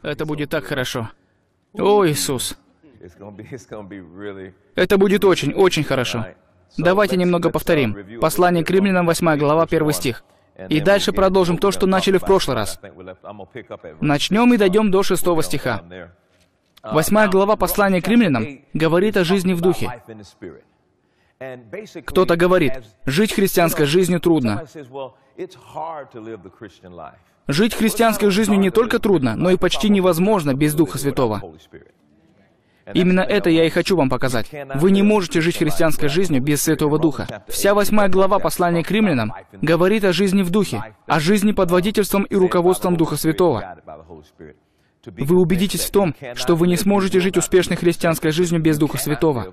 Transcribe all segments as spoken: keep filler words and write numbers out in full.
Это будет так хорошо. О, Иисус. Это будет очень, очень хорошо. Давайте немного повторим. Послание к Римлянам, восьмая глава, первый стих. И дальше продолжим то, что начали в прошлый раз. Начнем и дойдем до шестого стиха. Восьмая глава послания к Римлянам говорит о жизни в духе. Кто-то говорит, жить христианской жизнью трудно. Жить христианской жизнью не только трудно, но и почти невозможно без Духа Святого. Именно это я и хочу вам показать. Вы не можете жить христианской жизнью без Святого Духа. Вся восьмая глава послания к Римлянам говорит о жизни в Духе, о жизни под водительством и руководством Духа Святого. Вы убедитесь в том, что вы не сможете жить успешной христианской жизнью без Духа Святого.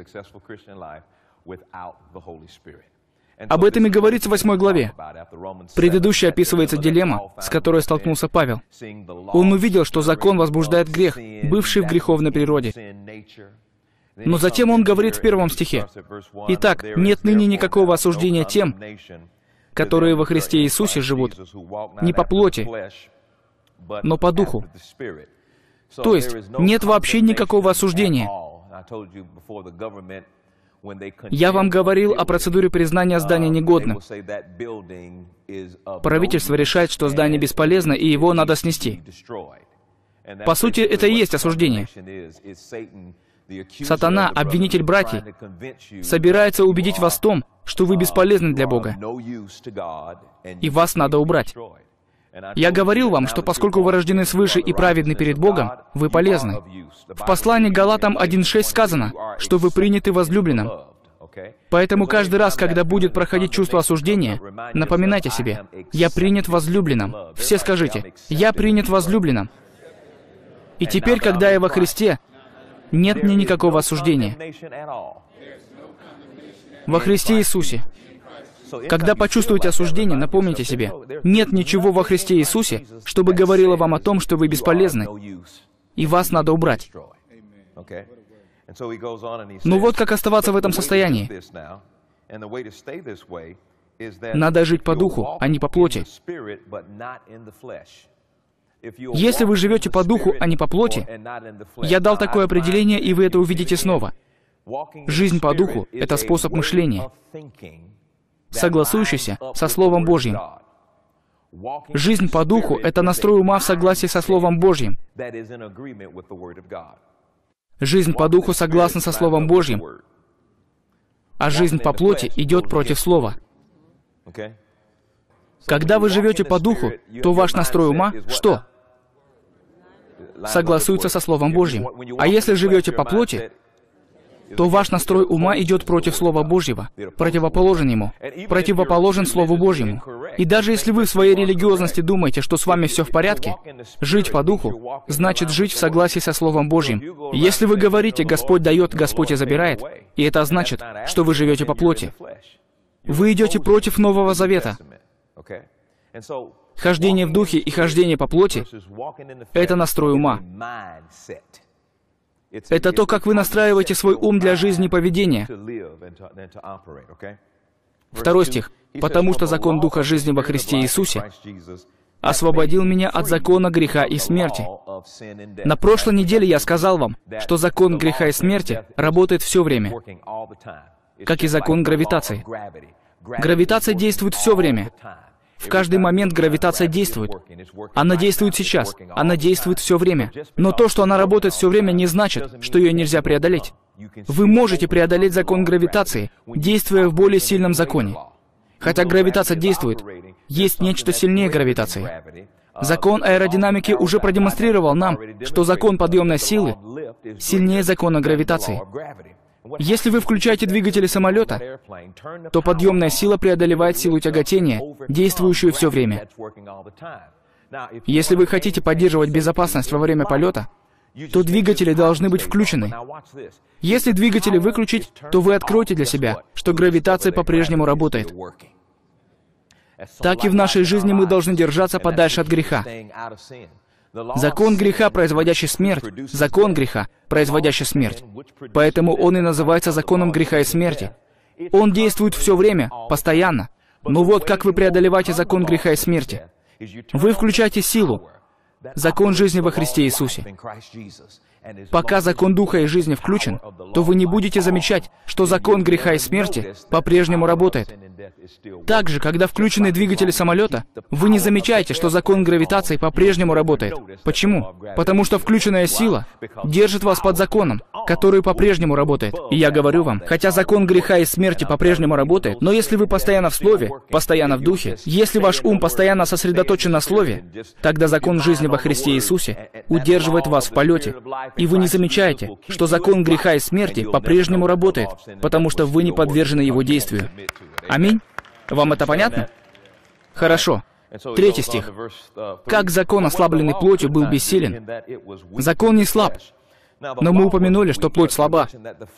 Об этом и говорится в восьмой главе. Предыдущей описывается дилемма, с которой столкнулся Павел. Он увидел, что закон возбуждает грех, бывший в греховной природе. Но затем он говорит в первом стихе: «Итак, нет ныне никакого осуждения тем, которые во Христе Иисусе живут, не по плоти, но по духу». То есть, нет вообще никакого осуждения. Я вам говорил о процедуре признания здания негодным. Правительство решает, что здание бесполезно, и его надо снести. По сути, это и есть осуждение. Сатана, обвинитель братьев, собирается убедить вас в том, что вы бесполезны для Бога, и вас надо убрать. Я говорил вам, что поскольку вы рождены свыше и праведны перед Богом, вы полезны. В послании к Галатам один шесть сказано, что вы приняты возлюбленным. Поэтому каждый раз, когда будет проходить чувство осуждения, напоминайте себе: «Я принят возлюбленным». Все скажите: «Я принят возлюбленным». И теперь, когда я во Христе, нет мне никакого осуждения. Во Христе Иисусе. Когда почувствуете осуждение, напомните себе: нет ничего во Христе Иисусе, чтобы говорило вам о том, что вы бесполезны, и вас надо убрать. Ну вот как оставаться в этом состоянии. Надо жить по духу, а не по плоти. Если вы живете по духу, а не по плоти, я дал такое определение, и вы это увидите снова. Жизнь по духу — это способ мышления, согласующийся со Словом Божьим. Жизнь по духу — это настрой ума в согласии со Словом Божьим. Жизнь по духу согласна со Словом Божьим, а жизнь по плоти идет против Слова. Когда вы живете по духу, то ваш настрой ума что? Согласуется со Словом Божьим. А если живете по плоти, то ваш настрой ума идет против Слова Божьего, противоположен ему, противоположен Слову Божьему. И даже если вы в своей религиозности думаете, что с вами все в порядке, жить по духу значит жить в согласии со Словом Божьим. Если вы говорите: «Господь дает, Господь и забирает», и это значит, что вы живете по плоти, вы идете против Нового Завета. Хождение в духе и хождение по плоти — это настрой ума. Это то, как вы настраиваете свой ум для жизни и поведения. Второй стих. «Потому что закон Духа жизни во Христе Иисусе освободил меня от закона греха и смерти». На прошлой неделе я сказал вам, что закон греха и смерти работает все время, как и закон гравитации. Гравитация действует все время. В каждый момент гравитация действует. Она действует сейчас. Она действует все время. Но то, что она работает все время, не значит, что ее нельзя преодолеть. Вы можете преодолеть закон гравитации, действуя в более сильном законе. Хотя гравитация действует, есть нечто сильнее гравитации. Закон аэродинамики уже продемонстрировал нам, что закон подъемной силы сильнее закона гравитации. Если вы включаете двигатели самолета, то подъемная сила преодолевает силу тяготения, действующую все время. Если вы хотите поддерживать безопасность во время полета, то двигатели должны быть включены. Если двигатели выключить, то вы откроете для себя, что гравитация по-прежнему работает. Так и в нашей жизни мы должны держаться подальше от греха. Закон греха, производящий смерть, закон греха, производящий смерть. Поэтому он и называется законом греха и смерти. Он действует все время, постоянно. Но вот как вы преодолеваете закон греха и смерти. Вы включаете силу, закон жизни во Христе Иисусе. Пока закон Духа и жизни включен, то вы не будете замечать, что закон греха и смерти по-прежнему работает. Также, когда включены двигатели самолета, вы не замечаете, что закон гравитации по-прежнему работает. Почему? Потому что включенная сила держит вас под законом, который по-прежнему работает. И я говорю вам, хотя закон греха и смерти по-прежнему работает, но если вы постоянно в Слове, постоянно в Духе, если ваш ум постоянно сосредоточен на Слове, тогда закон жизни во Христе Иисусе удерживает вас в полете, и вы не замечаете, что закон греха и смерти по-прежнему работает, потому что вы не подвержены его действию. Аминь? Вам это понятно? Хорошо. Третий стих. «Как закон, ослабленный плотью, был бессилен». Закон не слаб, но мы упомянули, что плоть слаба.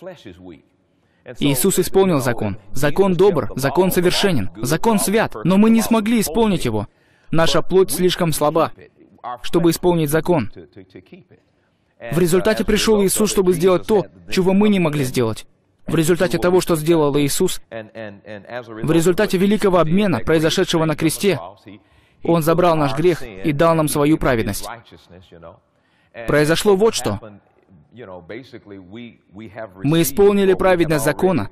Иисус исполнил закон. Закон добр, закон совершенен, закон свят, но мы не смогли исполнить его. Наша плоть слишком слаба, чтобы исполнить закон. В результате пришел Иисус, чтобы сделать то, чего мы не могли сделать. В результате того, что сделал Иисус, в результате великого обмена, произошедшего на кресте, Он забрал наш грех и дал нам свою праведность. Произошло вот что. Мы исполнили праведность закона.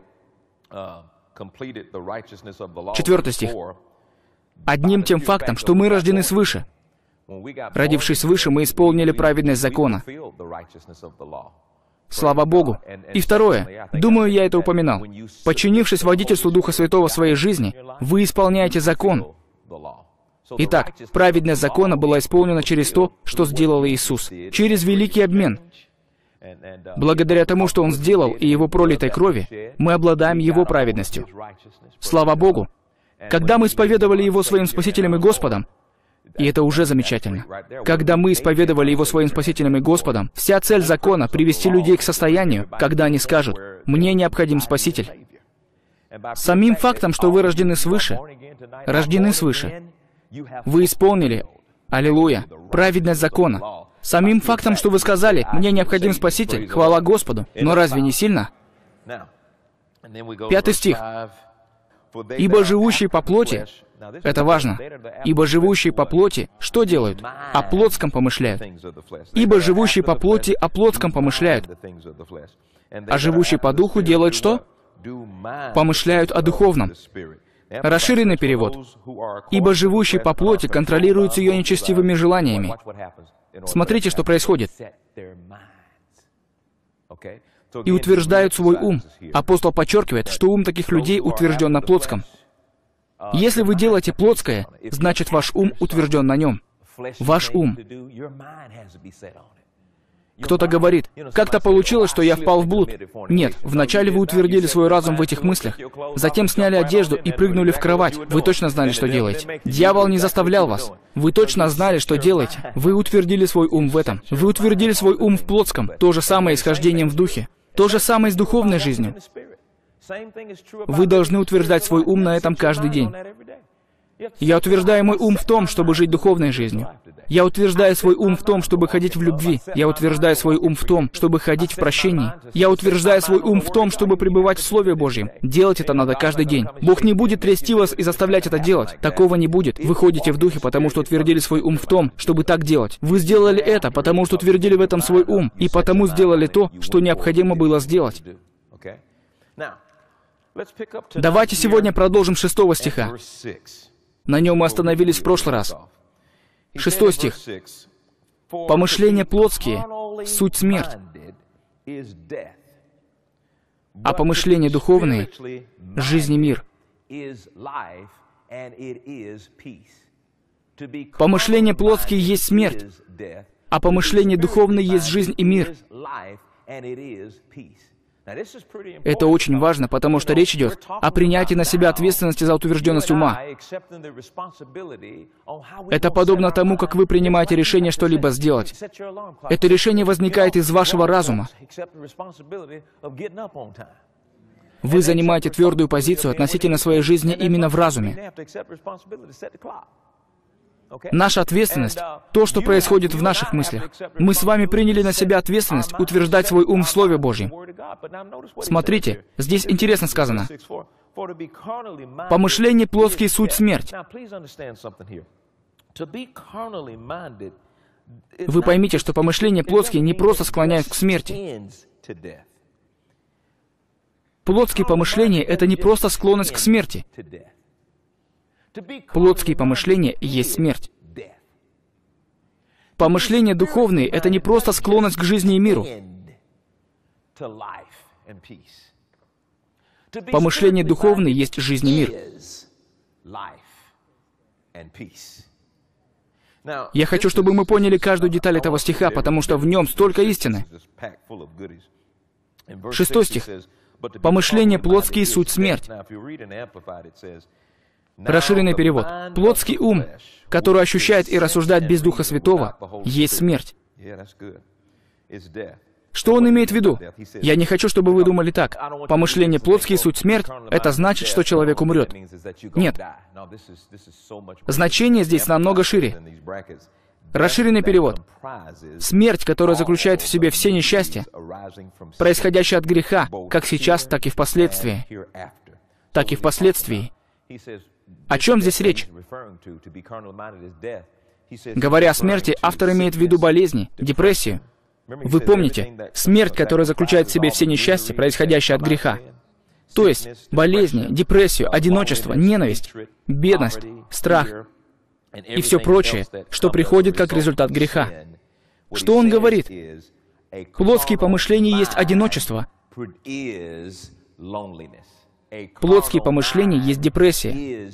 Четвертый стих. Одним тем фактом, что мы рождены свыше. Родившись свыше, мы исполнили праведность закона. Слава Богу. И второе, думаю, я это упоминал. Подчинившись водительству Духа Святого в своей жизни, вы исполняете закон. Итак, праведность закона была исполнена через то, что сделал Иисус, через великий обмен. Благодаря тому, что Он сделал и Его пролитой крови, мы обладаем Его праведностью. Слава Богу. Когда мы исповедовали Его своим Спасителем и Господом, и это уже замечательно. Когда мы исповедовали Его своим Спасителем и Господом, вся цель закона — привести людей к состоянию, когда они скажут: «Мне необходим Спаситель». Самим фактом, что вы рождены свыше, рождены свыше, вы исполнили, аллилуйя, праведность закона. Самим фактом, что вы сказали: «Мне необходим Спаситель», хвала Господу, но разве не сильно? Пятый стих. «Ибо живущие по плоти», это важно, «ибо живущие по плоти что делают? О плотском помышляют. Ибо живущие по плоти о плотском помышляют. А живущие по духу делают что? Помышляют о духовном». Расширенный перевод. «Ибо живущие по плоти контролируются ее нечестивыми желаниями». Смотрите, что происходит. «И утверждают свой ум». Апостол подчеркивает, что ум таких людей утвержден на плотском. Если вы делаете плотское, значит, ваш ум утвержден на нем. Ваш ум. Кто-то говорит: «Как-то получилось, что я впал в блуд». Нет, вначале вы утвердили свой разум в этих мыслях, затем сняли одежду и прыгнули в кровать. Вы точно знали, что делаете. Дьявол не заставлял вас. Вы точно знали, что делаете. Вы утвердили свой ум в этом. Вы утвердили свой ум в плотском. То же самое исхождением в духе. То же самое с духовной жизнью. Вы должны утверждать свой ум на этом каждый день. Я утверждаю мой ум в том, чтобы жить духовной жизнью. Я утверждаю свой ум в том, чтобы ходить в любви. Я утверждаю свой ум в том, чтобы ходить в прощении. Я утверждаю свой ум в том, чтобы пребывать в Слове Божьем. Делать это надо каждый день. Бог не будет трясти вас и заставлять это делать. Такого не будет. Вы ходите в Духе, потому что утвердили свой ум в том, чтобы так делать. Вы сделали это, потому что утвердили в этом свой ум, и потому сделали то, что необходимо было сделать. Давайте сегодня продолжим шестого стиха. На нем мы остановились в прошлый раз. Шестой стих. «Помышления плотские — суть смерть, а помышления духовные — жизнь и мир». Помышления плотские есть смерть, а помышления духовные есть жизнь и мир. Это очень важно, потому что речь идет о принятии на себя ответственности за утвержденность ума. Это подобно тому, как вы принимаете решение что-либо сделать. Это решение возникает из вашего разума. Вы занимаете твердую позицию относительно своей жизни именно в разуме. Наша ответственность — то, что происходит в наших мыслях. Мы с вами приняли на себя ответственность утверждать свой ум в Слове Божьем. Смотрите, здесь интересно сказано. «Помышление плотские — суть смерть». Вы поймите, что помышления плотские не просто склоняют к смерти. Плотские помышления — это не просто склонность к смерти. Плотские помышления есть смерть. Помышления духовные — это не просто склонность к жизни и миру. Помышления духовные есть жизнь и мир. Я хочу, чтобы мы поняли каждую деталь этого стиха, потому что в нем столько истины. Шестой стих. «Помышления плотские — суть смерть». Расширенный перевод. «Плотский ум, который ощущает и рассуждает без Духа Святого, есть смерть». Что он имеет в виду? Я не хочу, чтобы вы думали так. Помышления плотские — суть смерть — это значит, что человек умрет. Нет. Значение здесь намного шире. Расширенный перевод. Смерть, которая заключает в себе все несчастья, происходящие от греха, как сейчас, так и впоследствии. Так и впоследствии. О чем здесь речь? Говоря о смерти, автор имеет в виду болезни, депрессию. Вы помните, смерть, которая заключает в себе все несчастья, происходящие от греха. То есть, болезни, депрессию, одиночество, ненависть, бедность, страх и все прочее, что приходит как результат греха. Что он говорит? Плотские помышления есть одиночество. Плотские помышления есть депрессия.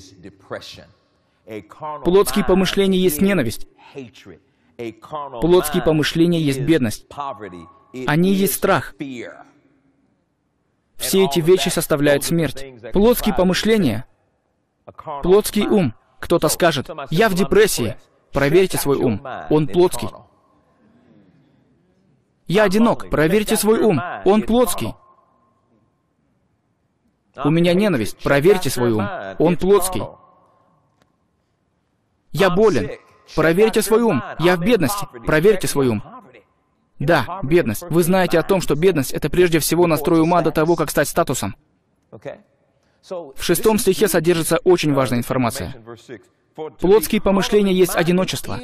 Плотские помышления есть ненависть. Плотские помышления есть бедность. Они есть страх. Все эти вещи составляют смерть. Плотские помышления, плотский ум. Кто-то скажет: «Я в депрессии». Проверьте свой ум. Он плотский. «Я одинок». Проверьте свой ум. Он плотский. «У меня ненависть». Проверьте свой ум. Он плотский. «Я болен». Проверьте свой ум. «Я в бедности». Проверьте свой ум. Да, бедность. Вы знаете о том, что бедность — это прежде всего настрой ума до того, как стать статусом. В шестом стихе содержится очень важная информация. Плотские помышления есть одиночество.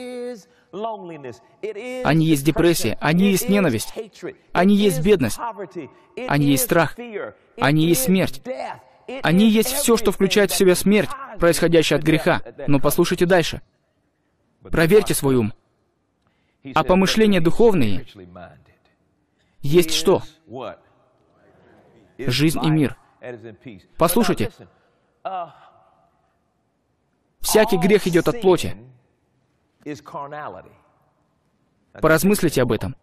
Они есть депрессия. Они есть ненависть. Они есть бедность. Они есть страх. Они есть смерть. Они есть все, что включает в себя смерть, происходящая от греха. Но послушайте дальше. Проверьте свой ум. А помышления духовные есть что? Жизнь и мир. Послушайте. Всякий грех идет от плоти. Поразмыслите об этом.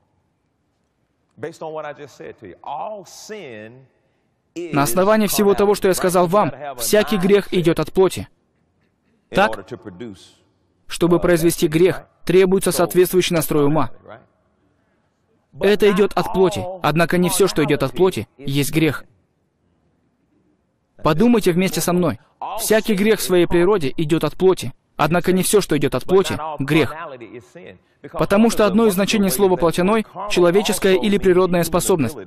На основании всего того, что я сказал вам, всякий грех идет от плоти. Так? Чтобы произвести грех, требуется соответствующий настрой ума. Это идет от плоти. Однако не все, что идет от плоти, есть грех. Подумайте вместе со мной. Всякий грех в своей природе идет от плоти. Однако не все, что идет от плоти, грех. Потому что одно из значений слова «плотяной» — человеческая или природная способность.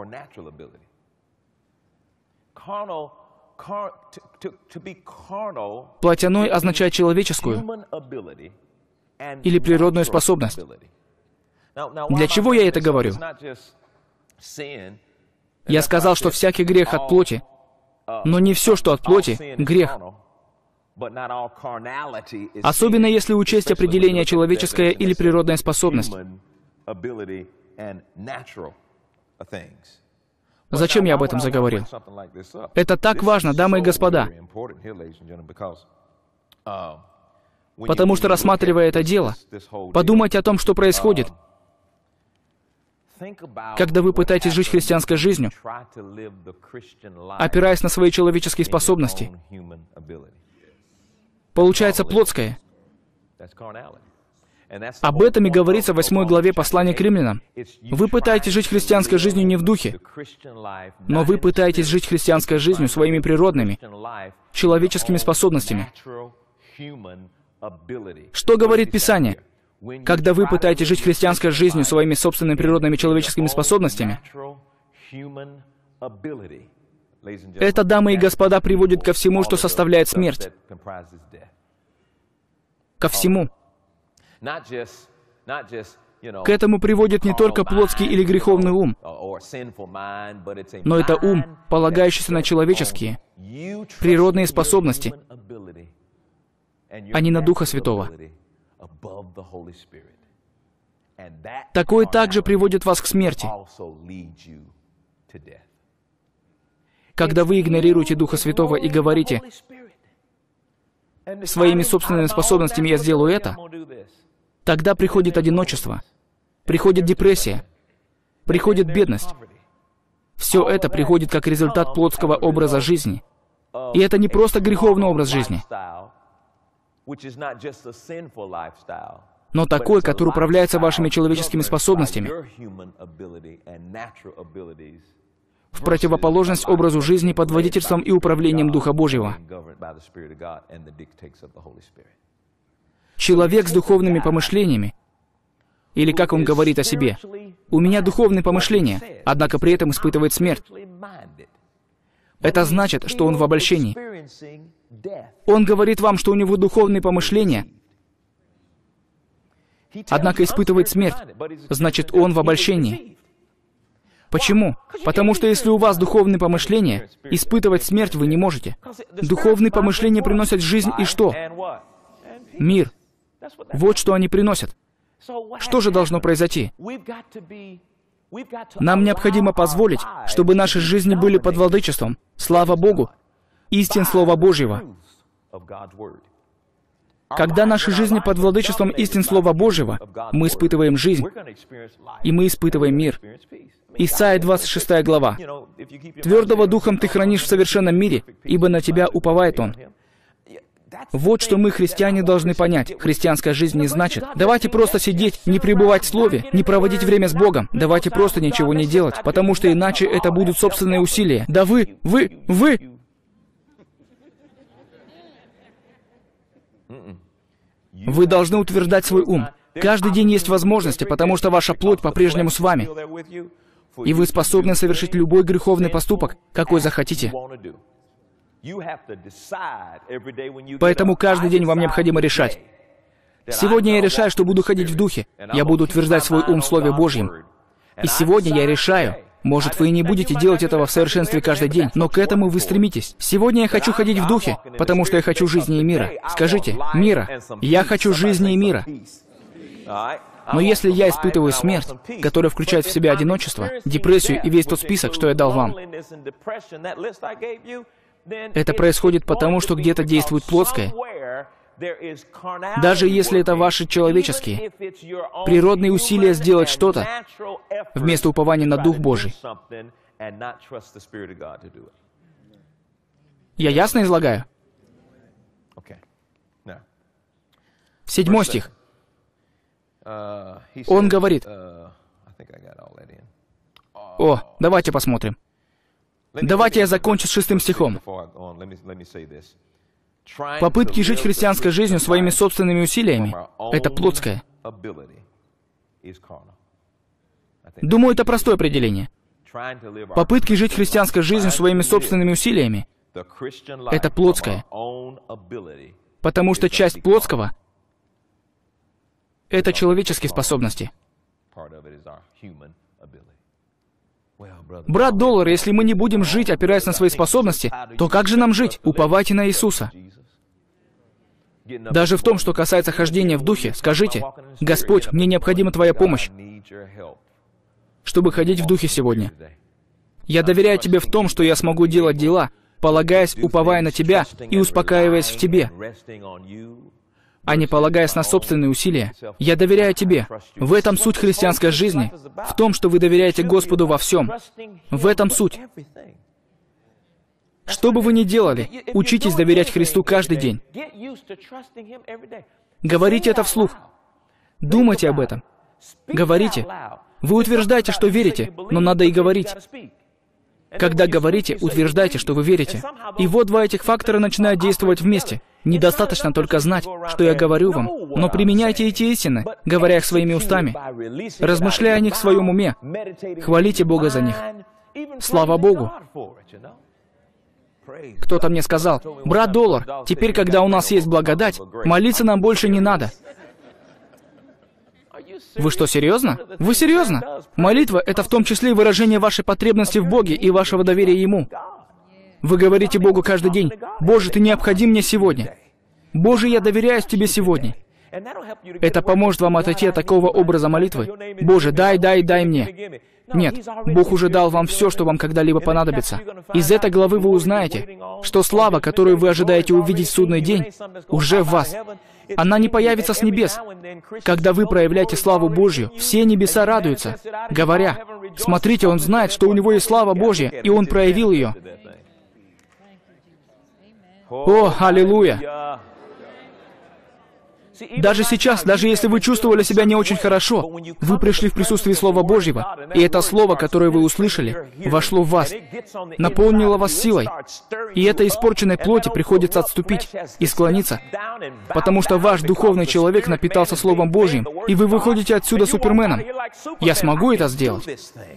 Плотяной означает человеческую или природную способность. Для чего я это говорю? Я сказал, что всякий грех от плоти, но не все, что от плоти, грех. Особенно если учесть определение человеческая или природная способность. Зачем я об этом заговорил? Это так важно, дамы и господа. Потому что, рассматривая это дело, подумайте о том, что происходит, когда вы пытаетесь жить христианской жизнью, опираясь на свои человеческие способности. Получается плотское. Об этом и говорится в восьмой главе послания к римлянам. Вы пытаетесь жить христианской жизнью не в духе, но вы пытаетесь жить христианской жизнью своими природными, человеческими способностями. Что говорит Писание? Когда вы пытаетесь жить христианской жизнью своими собственными природными человеческими способностями, это, дамы и господа, приводит ко всему, что составляет смерть. Ко всему. К этому приводит не только плотский или греховный ум, но это ум, полагающийся на человеческие, природные способности, а не на Духа Святого. Такое также приводит вас к смерти. Когда вы игнорируете Духа Святого и говорите: «Своими собственными способностями я сделаю это», тогда приходит одиночество, приходит депрессия, приходит бедность. Все это приходит как результат плотского образа жизни. И это не просто греховный образ жизни, но такой, который управляется вашими человеческими способностями, в противоположность образу жизни под водительством и управлением Духа Божьего. Человек с духовными помышлениями, или как он говорит о себе: «У меня духовные помышления», однако при этом испытывает смерть. Это значит, что он в обольщении. Он говорит вам, что у него духовные помышления, однако испытывает смерть. Значит, он в обольщении. Почему? Потому что если у вас духовные помышления, испытывать смерть вы не можете. Духовные помышления приносят жизнь и что? Мир. Вот что они приносят. Что же должно произойти? Нам необходимо позволить, чтобы наши жизни были под владычеством, слава Богу, истин Слова Божьего. Когда наши жизни под владычеством истин Слова Божьего, мы испытываем жизнь, и мы испытываем мир. Исайя двадцать шестая глава. «Твердого духом ты хранишь в совершенном мире, ибо на тебя уповает он». Вот что мы, христиане, должны понять. Христианская жизнь не значит: давайте просто сидеть, не пребывать в Слове, не проводить время с Богом. Давайте просто ничего не делать, потому что иначе это будут собственные усилия. Да вы, вы, вы... Вы должны утверждать свой ум. Каждый день есть возможности, потому что ваша плоть по-прежнему с вами. И вы способны совершить любой греховный поступок, какой захотите. Поэтому каждый день вам необходимо решать. Сегодня я решаю, что буду ходить в Духе. Я буду утверждать свой ум в Слове Божьем. И сегодня я решаю. Может, вы и не будете делать этого в совершенстве каждый день, но к этому вы стремитесь. Сегодня я хочу ходить в Духе, потому что я хочу жизни и мира. Скажите: мира. Я хочу жизни и мира. Но если я испытываю смерть, которая включает в себя одиночество, депрессию и весь тот список, что я дал вам, это происходит потому, что где-то действует плотское. Даже если это ваши человеческие, природные усилия сделать что-то, вместо упования на Дух Божий. Я ясно излагаю? Седьмой стих. Он говорит... О, давайте посмотрим. Давайте я закончу с шестым стихом. Попытки жить христианской жизнью своими собственными усилиями — это плотское. Думаю, это простое определение. Попытки жить христианской жизнью своими собственными усилиями — это плотское. Потому что часть плотского — это человеческие способности. Брат Доллар, если мы не будем жить, опираясь на свои способности, то как же нам жить? Уповайте на Иисуса. Даже в том, что касается хождения в Духе, скажите: «Господь, мне необходима Твоя помощь, чтобы ходить в Духе сегодня. Я доверяю Тебе в том, что я смогу делать дела, полагаясь, уповая на Тебя и успокаиваясь в Тебе, а не полагаясь на собственные усилия. Я доверяю Тебе. В этом суть христианской жизни, в том, что вы доверяете Господу во всем. В этом суть. Что бы вы ни делали, учитесь доверять Христу каждый день. Говорите это вслух. Думайте об этом. Говорите. Вы утверждаете, что верите, но надо и говорить. Когда говорите, утверждайте, что вы верите. И вот два этих фактора начинают действовать вместе. Недостаточно только знать, что я говорю вам, но применяйте эти истины, говоря их своими устами, размышляя о них в своем уме. Хвалите Бога за них. Слава Богу! Кто-то мне сказал: «Брат Доллар, теперь, когда у нас есть благодать, молиться нам больше не надо». Вы что, серьезно? Вы серьезно? Молитва — это в том числе и выражение вашей потребности в Боге и вашего доверия Ему. Вы говорите Богу каждый день: «Боже, Ты необходим мне сегодня. Боже, я доверяюсь Тебе сегодня». Это поможет вам отойти от такого образа молитвы: «Боже, дай, дай, дай мне». Нет, Бог уже дал вам все, что вам когда-либо понадобится. Из этой главы вы узнаете, что слава, которую вы ожидаете увидеть в судный день, уже в вас. Она не появится с небес. Когда вы проявляете славу Божью, все небеса радуются, говоря: «Смотрите, он знает, что у него есть слава Божья, и он проявил ее». О, аллилуйя! Даже сейчас, даже если вы чувствовали себя не очень хорошо, вы пришли в присутствие Слова Божьего, и это Слово, которое вы услышали, вошло в вас, наполнило вас силой, и этой испорченной плоти приходится отступить и склониться, потому что ваш духовный человек напитался Словом Божьим, и вы выходите отсюда суперменом. Я смогу это сделать?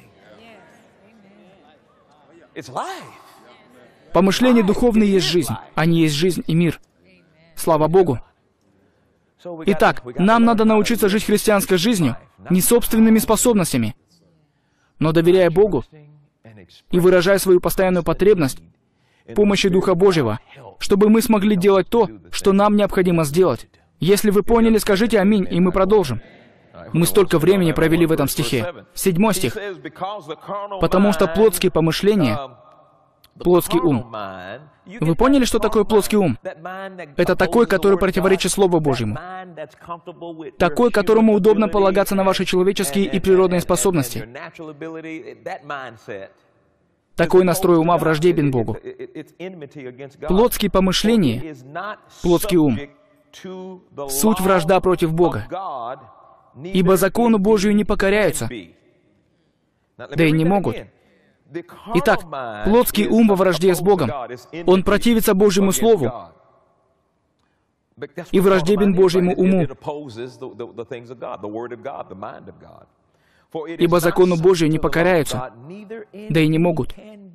Помышления духовные есть жизнь, они есть жизнь и мир. Слава Богу! Итак, нам надо научиться жить христианской жизнью не собственными способностями, но доверяя Богу и выражая свою постоянную потребность в помощи Духа Божьего, чтобы мы смогли делать то, что нам необходимо сделать. Если вы поняли, скажите «Аминь», и мы продолжим. Мы столько времени провели в этом стихе. Седьмой стих. «Потому что плотские помышления, плотский ум». Вы поняли, что такое плотский ум? Это такой, который противоречит Слову Божьему. Такой, которому удобно полагаться на ваши человеческие и природные способности. Такой настрой ума враждебен Богу. Плотские помышления, плотский ум, суть вражда против Бога. Ибо закону Божию не покоряются, да и не могут. Итак, плотский ум во вражде с Богом. Он противится Божьему Слову и враждебен Божьему уму. Ибо закону Божию не покоряются, да и не могут.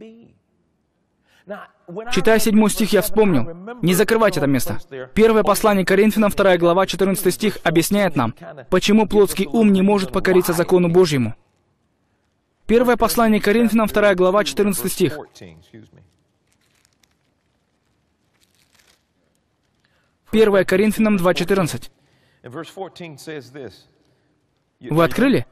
Читая седьмой стих, я вспомнил. Не закрывайте это место. Первое послание Коринфянам, вторая глава, четырнадцатый стих, объясняет нам, почему плотский ум не может покориться закону Божьему. Первое послание Коринфянам, вторая глава, четырнадцатый стих. Первое Коринфянам два четырнадцать. Вы открыли?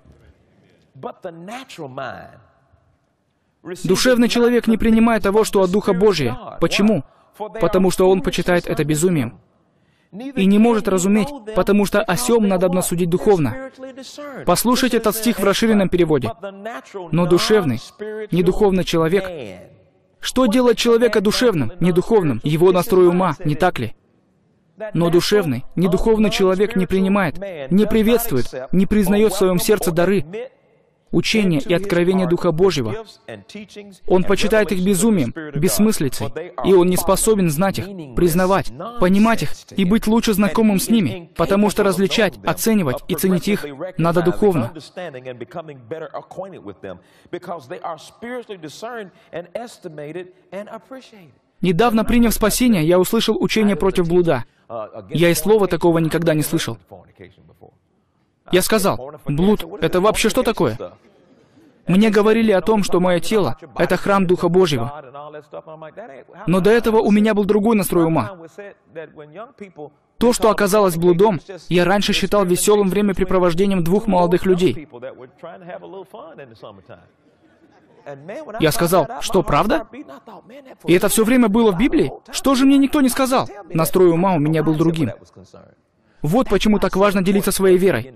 Душевный человек не принимает того, что от Духа Божия. Почему? Потому что он почитает это безумием. И не может разуметь, потому что о сем надобно судить духовно. Послушайте этот стих в расширенном переводе. Но душевный, не духовный человек. Что делает человека душевным, не духовным? Его настрой ума, не так ли? Но душевный, не духовный человек не принимает, не приветствует, не признает в своем сердце дары, учение и откровение Духа Божьего. Он почитает их безумием, бессмыслицей, и он не способен знать их, признавать, понимать их и быть лучше знакомым с ними, потому что различать, оценивать и ценить их надо духовно. Недавно, приняв спасение, я услышал учение против блуда. Я и слова такого никогда не слышал. Я сказал: блуд — это вообще что такое? Мне говорили о том, что мое тело — это храм Духа Божьего. Но до этого у меня был другой настрой ума. То, что оказалось блудом, я раньше считал веселым времяпрепровождением двух молодых людей. Я сказал: что, правда? И это все время было в Библии? Что же мне никто не сказал? Настрой ума у меня был другим. Вот почему так важно делиться своей верой.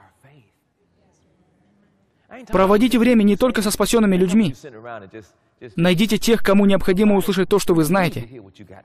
Проводите время не только со спасенными людьми. Найдите тех, кому необходимо услышать то, что вы знаете.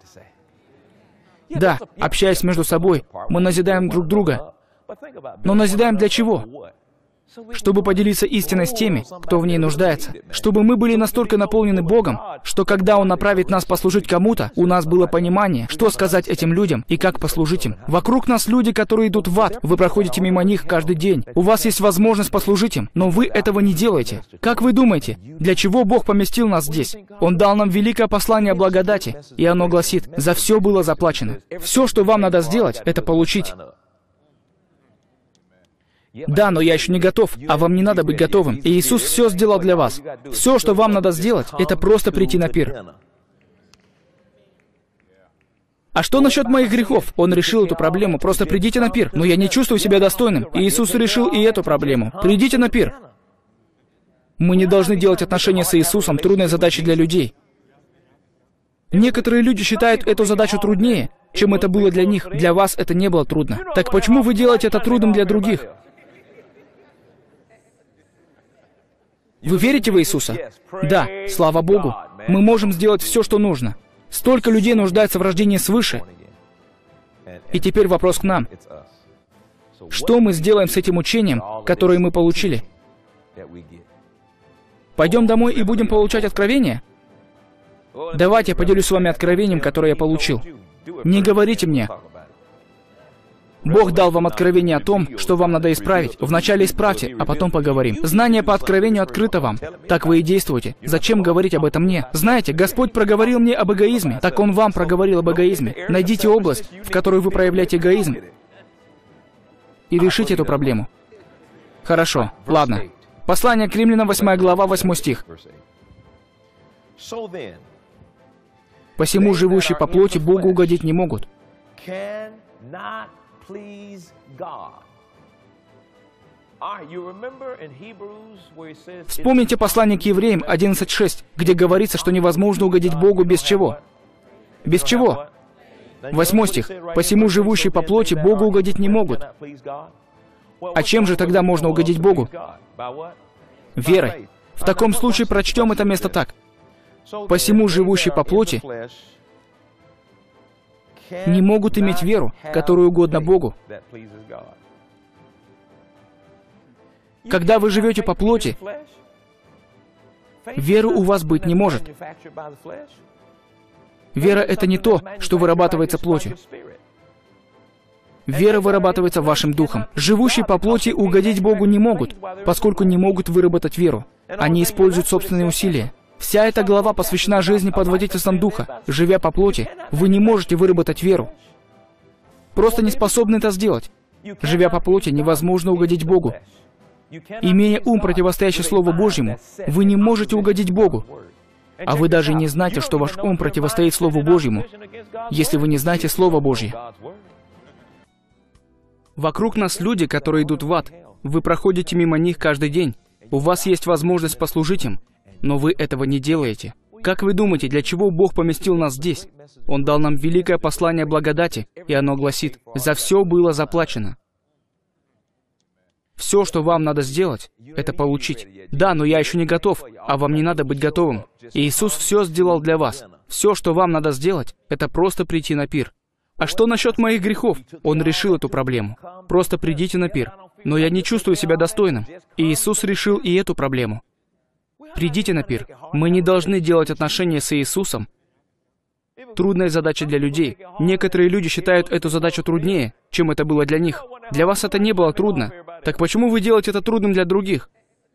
Да, общаясь между собой, мы назидаем друг друга. Но назидаем для чего? Чтобы поделиться истиной с теми, кто в ней нуждается. Чтобы мы были настолько наполнены Богом, что когда Он направит нас послужить кому-то, у нас было понимание, что сказать этим людям и как послужить им. Вокруг нас люди, которые идут в ад. Вы проходите мимо них каждый день. У вас есть возможность послужить им, но вы этого не делаете. Как вы думаете, для чего Бог поместил нас здесь? Он дал нам великое послание о благодати, и оно гласит: «За все было заплачено». Все, что вам надо сделать, это получить. Да, но я еще не готов, а вам не надо быть готовым. И Иисус все сделал для вас. Все, что вам надо сделать, это просто прийти на пир. А что насчет моих грехов? Он решил эту проблему. Просто придите на пир. Но я не чувствую себя достойным. И Иисус решил и эту проблему. Придите на пир. Мы не должны делать отношения с Иисусом трудной задачей для людей. Некоторые люди считают эту задачу труднее, чем это было для них. Для вас это не было трудно. Так почему вы делаете это трудным для других? Вы верите в Иисуса? Да, слава Богу. Мы можем сделать все, что нужно. Столько людей нуждается в рождении свыше. И теперь вопрос к нам. Что мы сделаем с этим учением, которое мы получили? Пойдем домой и будем получать откровения? Давайте я поделюсь с вами откровением, которое я получил. Не говорите мне. Бог дал вам откровение о том, что вам надо исправить. Вначале исправьте, а потом поговорим. Знание по откровению открыто вам. Так вы и действуете. Зачем говорить об этом мне? Знаете, Господь проговорил мне об эгоизме. Так Он вам проговорил об эгоизме. Найдите область, в которой вы проявляете эгоизм, и решите эту проблему. Хорошо, ладно. Послание к Римлянам, восьмая глава, восьмой стих. «Посему живущие по плоти Богу угодить не могут». Вспомните послание к Евреям одиннадцать шесть, где говорится, что невозможно угодить Богу без чего? Без чего? Восьмой стих. «Посему живущие по плоти Богу угодить не могут». А чем же тогда можно угодить Богу? Верой. В таком случае прочтем это место так. «Посему живущие по плоти не могут иметь веру, которую угодно Богу». Когда вы живете по плоти, веры у вас быть не может. Вера — это не то, что вырабатывается плотью. Вера вырабатывается вашим духом. Живущие по плоти угодить Богу не могут, поскольку не могут выработать веру. Они используют собственные усилия. Вся эта глава посвящена жизни под водительством Духа. Живя по плоти, вы не можете выработать веру. Просто не способны это сделать. Живя по плоти, невозможно угодить Богу. Имея ум, противостоящий Слову Божьему, вы не можете угодить Богу. А вы даже не знаете, что ваш ум противостоит Слову Божьему, если вы не знаете Слово Божье. Вокруг нас люди, которые идут в ад. Вы проходите мимо них каждый день. У вас есть возможность послужить им, но вы этого не делаете. Как вы думаете, для чего Бог поместил нас здесь? Он дал нам великое послание благодати, и оно гласит: «За все было заплачено». Все, что вам надо сделать, это получить. Да, но я еще не готов, а вам не надо быть готовым. Иисус все сделал для вас. Все, что вам надо сделать, это просто прийти на пир. А что насчет моих грехов? Он решил эту проблему. Просто придите на пир. Но я не чувствую себя достойным. И Иисус решил и эту проблему. Придите на пир. Мы не должны делать отношения с Иисусом трудной задачей для людей. Некоторые люди считают эту задачу труднее, чем это было для них. Для вас это не было трудно. Так почему вы делаете это трудным для других?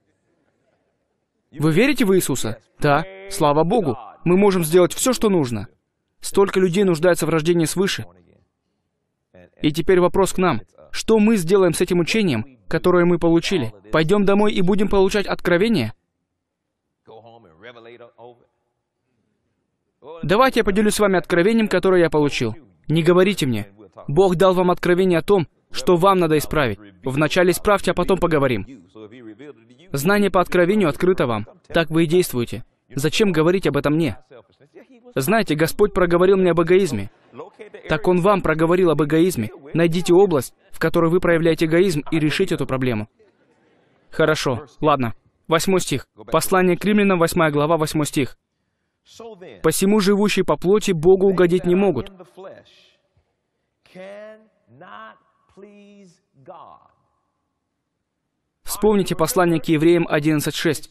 Вы верите в Иисуса? Да. Слава Богу. Мы можем сделать все, что нужно. Столько людей нуждается в рождении свыше. И теперь вопрос к нам. Что мы сделаем с этим учением, которое мы получили? Пойдем домой и будем получать откровения? Давайте я поделюсь с вами откровением, которое я получил. Не говорите мне. Бог дал вам откровение о том, что вам надо исправить. Вначале исправьте, а потом поговорим. Знание по откровению открыто вам. Так вы и действуете. Зачем говорить об этом мне? Знаете, Господь проговорил мне об эгоизме. Так Он вам проговорил об эгоизме. Найдите область, в которой вы проявляете эгоизм, и решите эту проблему. Хорошо, ладно. Восьмой стих. Послание к Римлянам, восьмая глава, восьмой стих. «Посему живущие по плоти Богу угодить не могут». Вспомните послание к Евреям одиннадцать шесть,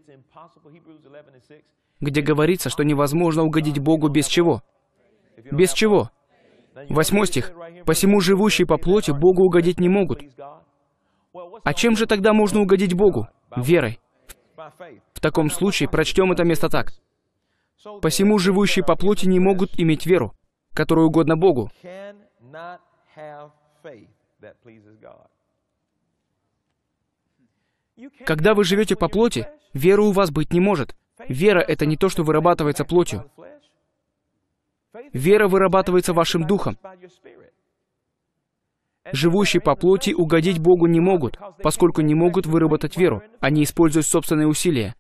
где говорится, что невозможно угодить Богу без чего? Без чего? Восьмой стих. «Посему живущие по плоти Богу угодить не могут». А чем же тогда можно угодить Богу? Верой. В таком случае прочтем это место так. «Посему живущие по плоти не могут иметь веру, которую угодно Богу». Когда вы живете по плоти, веры у вас быть не может. Вера — это не то, что вырабатывается плотью. Вера вырабатывается вашим духом. Живущие по плоти угодить Богу не могут, поскольку не могут выработать веру. Они используют собственные усилия.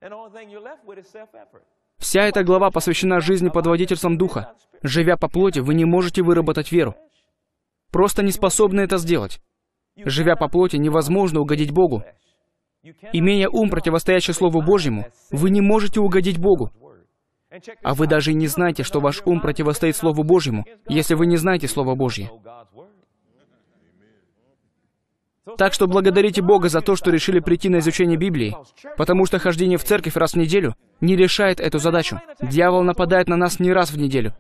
Вся эта глава посвящена жизни под водительством Духа. Живя по плоти, вы не можете выработать веру. Просто не способны это сделать. Живя по плоти, невозможно угодить Богу. Имея ум, противостоящий Слову Божьему, вы не можете угодить Богу. А вы даже и не знаете, что ваш ум противостоит Слову Божьему, если вы не знаете Слово Божье. Так что благодарите Бога за то, что решили прийти на изучение Библии, потому что хождение в церковь раз в неделю не решает эту задачу. Дьявол нападает на нас не раз в неделю.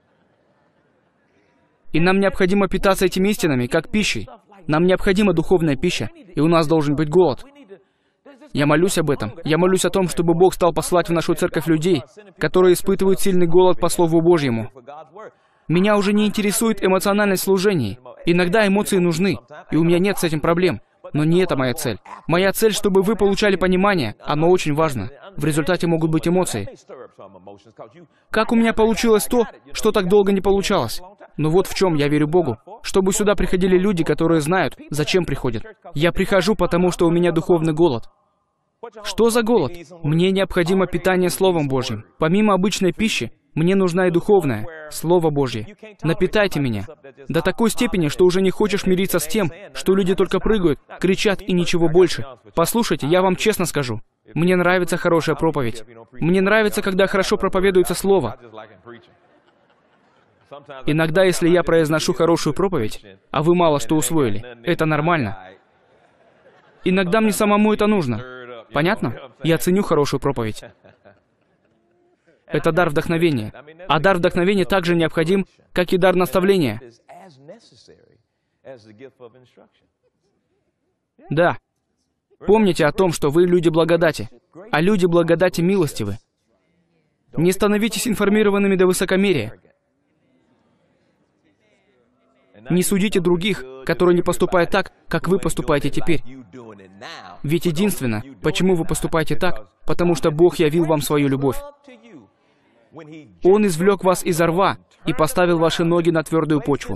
И нам необходимо питаться этими истинами, как пищей. Нам необходима духовная пища, и у нас должен быть голод. Я молюсь об этом. Я молюсь о том, чтобы Бог стал посылать в нашу церковь людей, которые испытывают сильный голод по Слову Божьему. Меня уже не интересует эмоциональность служений. Иногда эмоции нужны, и у меня нет с этим проблем. Но не это моя цель. Моя цель, чтобы вы получали понимание, оно очень важно. В результате могут быть эмоции. Как у меня получилось то, что так долго не получалось? Но вот в чем я верю Богу. Чтобы сюда приходили люди, которые знают, зачем приходят. Я прихожу, потому что у меня духовный голод. Что за голод? Мне необходимо питание Словом Божьим. Помимо обычной пищи, мне нужна и духовная, Слово Божье. Напитайте меня. До такой степени, что уже не хочешь мириться с тем, что люди только прыгают, кричат и ничего больше. Послушайте, я вам честно скажу. Мне нравится хорошая проповедь. Мне нравится, когда хорошо проповедуется Слово. Иногда, если я произношу хорошую проповедь, а вы мало что усвоили, это нормально. Иногда мне самому это нужно. Понятно? Я ценю хорошую проповедь. Это дар вдохновения. А дар вдохновения также необходим, как и дар наставления. Да. Помните о том, что вы люди благодати, а люди благодати милостивы. Не становитесь информированными до высокомерия. Не судите других, которые не поступают так, как вы поступаете теперь. Ведь единственно, почему вы поступаете так, потому что Бог явил вам свою любовь. Он извлек вас из рва и поставил ваши ноги на твердую почву.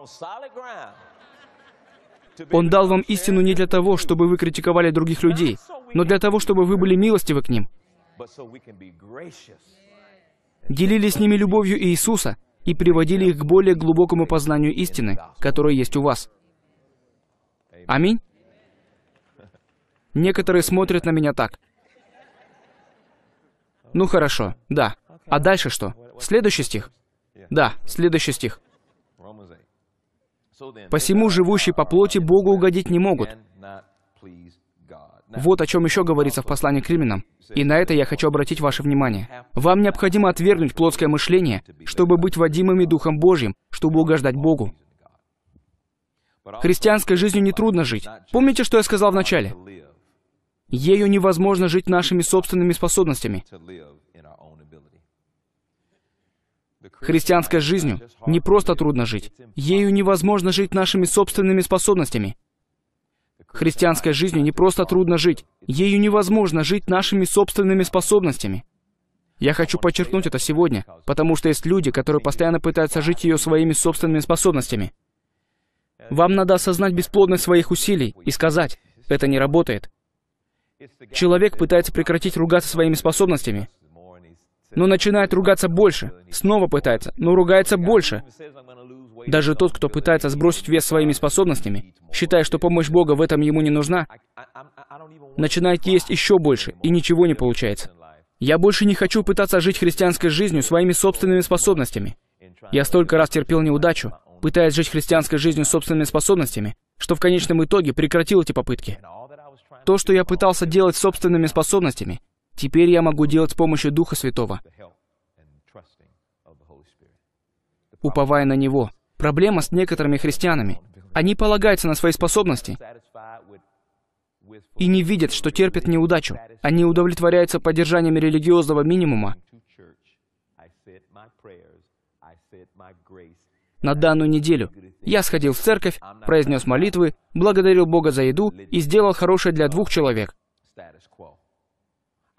Он дал вам истину не для того, чтобы вы критиковали других людей, но для того, чтобы вы были милостивы к ним. Делили с ними любовью Иисуса и приводили их к более глубокому познанию истины, которая есть у вас. Аминь? Некоторые смотрят на меня так. Ну хорошо, да. А дальше что? Следующий стих? Да, следующий стих. «Посему живущие по плоти Богу угодить не могут». Вот о чем еще говорится в послании к Римлянам. И на это я хочу обратить ваше внимание. Вам необходимо отвергнуть плотское мышление, чтобы быть водимыми Духом Божьим, чтобы угождать Богу. Христианской жизнью нетрудно жить. Помните, что я сказал в начале? Ею невозможно жить нашими собственными способностями. Христианской жизнью не просто трудно жить. Ею невозможно жить нашими собственными способностями. Христианской жизнью не просто трудно жить. Ею невозможно жить нашими собственными способностями. Я хочу подчеркнуть это сегодня, потому что есть люди, которые постоянно пытаются жить ее своими собственными способностями. Вам надо осознать бесплодность своих усилий и сказать, это не работает. Человек пытается прекратить ругаться своими способностями, но начинает ругаться больше, снова пытается, но ругается больше. Даже тот, кто пытается сбросить вес своими способностями, считая, что помощь Бога в этом ему не нужна, начинает есть еще больше, и ничего не получается. Я больше не хочу пытаться жить христианской жизнью своими собственными способностями. Я столько раз терпел неудачу, пытаясь жить христианской жизнью собственными способностями, что в конечном итоге прекратил эти попытки. То, что я пытался делать собственными способностями, теперь я могу делать с помощью Духа Святого, уповая на Него. Проблема с некоторыми христианами. Они полагаются на свои способности и не видят, что терпят неудачу. Они удовлетворяются поддержанием религиозного минимума. На данную неделю я сходил в церковь, произнес молитвы, благодарил Бога за еду и сделал хорошее для двух человек.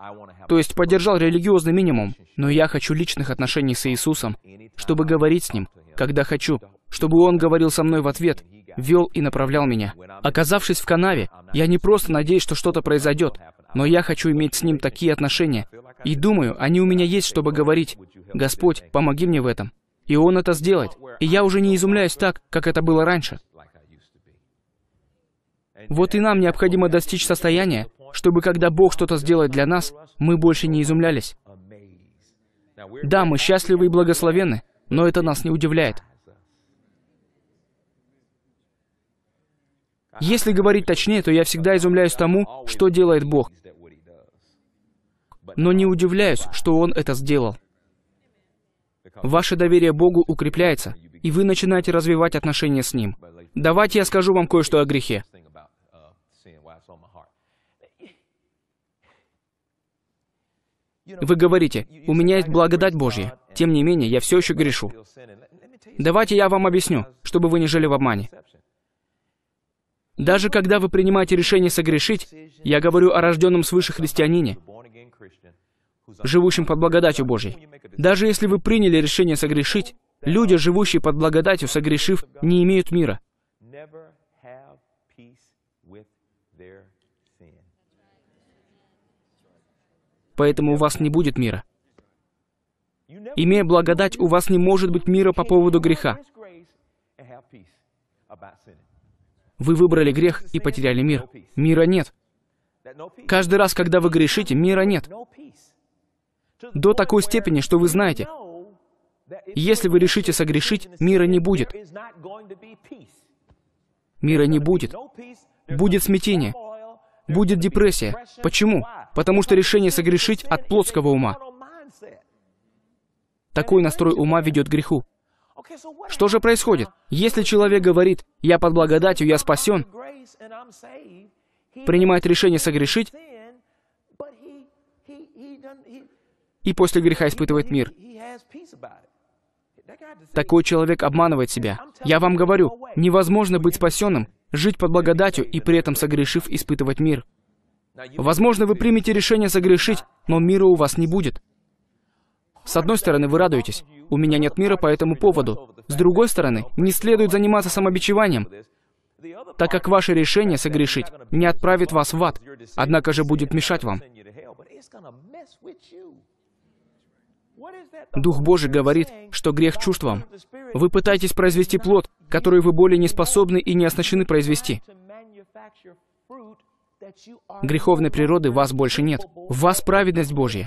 То есть поддержал религиозный минимум, но я хочу личных отношений с Иисусом, чтобы говорить с Ним, когда хочу, чтобы Он говорил со мной в ответ, вел и направлял меня. Оказавшись в канаве, я не просто надеюсь, что что-то произойдет, но я хочу иметь с Ним такие отношения. И думаю, они у меня есть, чтобы говорить: «Господь, помоги мне в этом». И Он это сделает. И я уже не изумляюсь так, как это было раньше. Вот и нам необходимо достичь состояния, чтобы когда Бог что-то сделает для нас, мы больше не изумлялись. Да, мы счастливы и благословенны, но это нас не удивляет. Если говорить точнее, то я всегда изумляюсь тому, что делает Бог. Но не удивляюсь, что Он это сделал. Ваше доверие Богу укрепляется, и вы начинаете развивать отношения с Ним. Давайте я скажу вам кое-что о грехе. Вы говорите: «У меня есть благодать Божья, тем не менее, я все еще грешу». Давайте я вам объясню, чтобы вы не жили в обмане. Даже когда вы принимаете решение согрешить, я говорю о рожденном свыше христианине, живущем под благодатью Божьей. Даже если вы приняли решение согрешить, люди, живущие под благодатью, согрешив, не имеют мира. Поэтому у вас не будет мира. Имея благодать, у вас не может быть мира по поводу греха. Вы выбрали грех и потеряли мир. Мира нет. Каждый раз, когда вы грешите, мира нет. До такой степени, что вы знаете, если вы решите согрешить, мира не будет. Мира не будет. Будет смятение. Будет депрессия. Почему? Потому что решение согрешить от плотского ума. Такой настрой ума ведет к греху. Что же происходит? Если человек говорит: «Я под благодатью, я спасен», принимает решение согрешить, и после греха испытывает мир, такой человек обманывает себя. Я вам говорю, невозможно быть спасенным, жить под благодатью и при этом, согрешив, испытывать мир. Возможно, вы примете решение согрешить, но мира у вас не будет. С одной стороны, вы радуетесь: «У меня нет мира по этому поводу». С другой стороны, не следует заниматься самобичеванием, так как ваше решение согрешить не отправит вас в ад, однако же будет мешать вам. Дух Божий говорит, что грех чужд вам. Вы пытаетесь произвести плод, который вы более не способны и не оснащены произвести. Греховной природы в вас больше нет. В вас праведность Божья.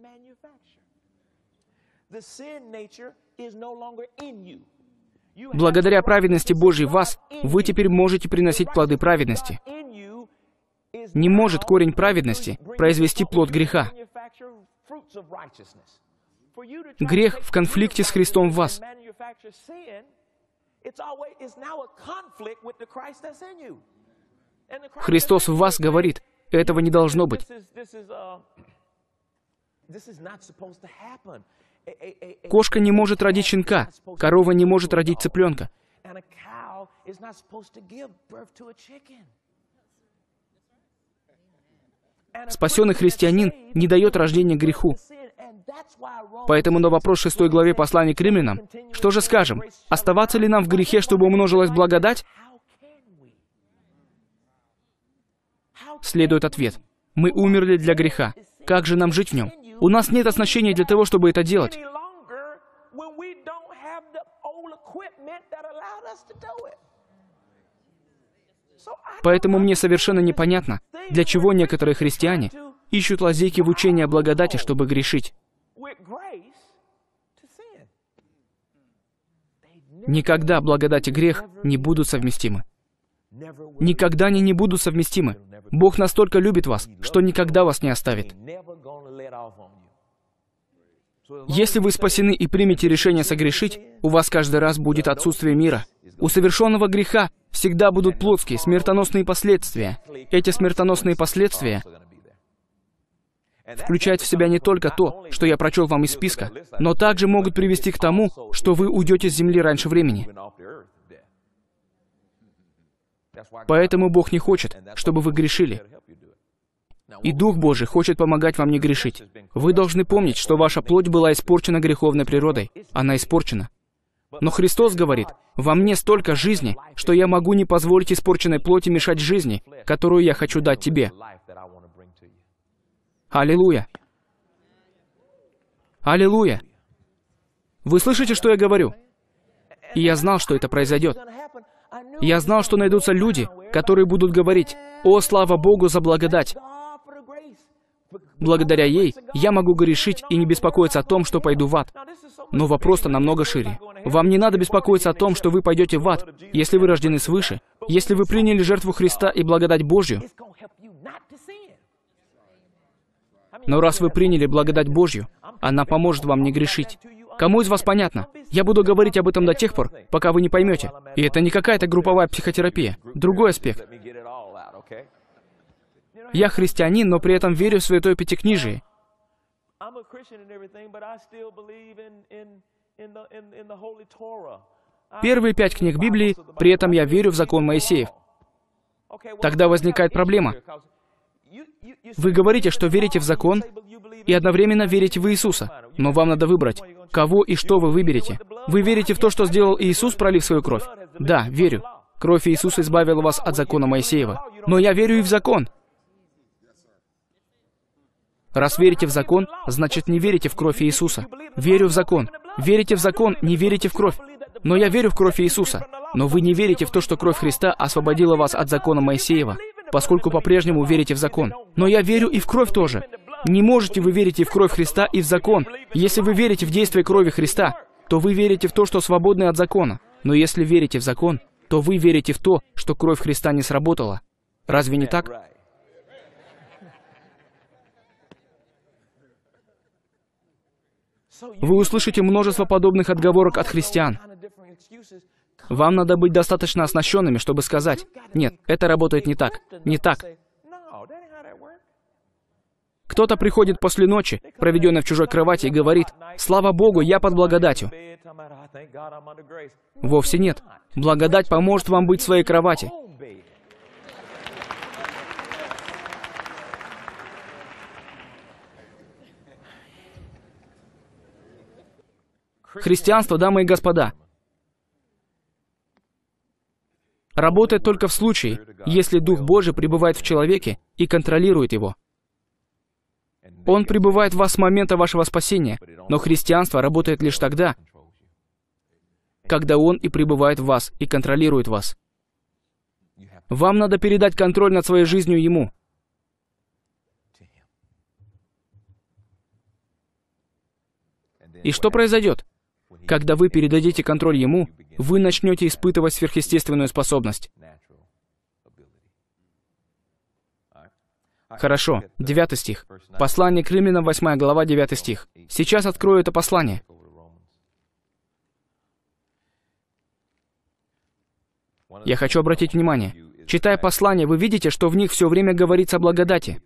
Благодаря праведности Божьей в вас, вы теперь можете приносить плоды праведности. Не может корень праведности произвести плод греха. Грех в конфликте с Христом в вас. Христос в вас говорит: этого не должно быть. Кошка не может родить щенка, корова не может родить цыпленка. Спасенный христианин не дает рождения греху. Поэтому на вопрос шестой главе послания к римлянам: что же скажем? Оставаться ли нам в грехе, чтобы умножилась благодать? Следует ответ: мы умерли для греха. Как же нам жить в нем? У нас нет оснащения для того, чтобы это делать. Поэтому мне совершенно непонятно, для чего некоторые христиане ищут лазейки в учении о благодати, чтобы грешить. Никогда благодать и грех не будут совместимы. Никогда они не будут совместимы. Бог настолько любит вас, что никогда вас не оставит. Если вы спасены и примете решение согрешить, у вас каждый раз будет отсутствие мира. У совершенного греха всегда будут плотские, смертоносные последствия. Эти смертоносные последствия включают в себя не только то, что я прочел вам из списка, но также могут привести к тому, что вы уйдете с земли раньше времени. Поэтому Бог не хочет, чтобы вы грешили. И Дух Божий хочет помогать вам не грешить. Вы должны помнить, что ваша плоть была испорчена греховной природой. Она испорчена. Но Христос говорит: «Во мне столько жизни, что я могу не позволить испорченной плоти мешать жизни, которую я хочу дать тебе». Аллилуйя! Аллилуйя! Вы слышите, что я говорю? И я знал, что это произойдет. Я знал, что найдутся люди, которые будут говорить: «О, слава Богу за благодать! Благодаря ей я могу грешить и не беспокоиться о том, что пойду в ад». Но вопрос-то намного шире. Вам не надо беспокоиться о том, что вы пойдете в ад, если вы рождены свыше, если вы приняли жертву Христа и благодать Божью. Но раз вы приняли благодать Божью, она поможет вам не грешить. Кому из вас понятно? Я буду говорить об этом до тех пор, пока вы не поймете. И это не какая-то групповая психотерапия. Другой аспект. Я христианин, но при этом верю в Святое Пятикнижие. Первые пять книг Библии, при этом я верю в закон Моисеев. Тогда возникает проблема. Вы говорите, что верите в закон, и одновременно верите в Иисуса. Но вам надо выбрать, кого и что вы выберете. Вы верите в то, что сделал Иисус, пролив свою кровь? Да, верю. Кровь Иисуса избавила вас от закона Моисеева. Но я верю и в закон. Раз верите в закон, значит, не верите в кровь Иисуса. Верю в закон. Верите в закон, не верите в кровь. Но я верю в кровь Иисуса. Но вы не верите в то, что кровь Христа освободила вас от закона Моисеева, поскольку по-прежнему верите в закон. Но я верю и в кровь тоже. Не можете вы верить и в кровь Христа, и в закон. Если вы верите в действие крови Христа, то вы верите в то, что свободны от закона. Но если верите в закон, то вы верите в то, что кровь Христа не сработала. Разве не так? Вы услышите множество подобных отговорок от христиан. Вам надо быть достаточно оснащенными, чтобы сказать: «Нет, это работает не так, не так». Кто-то приходит после ночи, проведенной в чужой кровати, и говорит: «Слава Богу, я под благодатью». Вовсе нет. Благодать поможет вам быть в своей кровати. Христианство, дамы и господа, работает только в случае, если Дух Божий пребывает в человеке и контролирует его. Он пребывает в вас с момента вашего спасения, но христианство работает лишь тогда, когда Он и пребывает в вас и контролирует вас. Вам надо передать контроль над своей жизнью Ему. И что произойдет? Когда вы передадите контроль Ему, вы начнете испытывать сверхъестественную способность. Хорошо, девятый стих. Послание к Римлянам, восьмая глава, девятый стих. Сейчас открою это послание. Я хочу обратить внимание. Читая послание, вы видите, что в них все время говорится о благодати.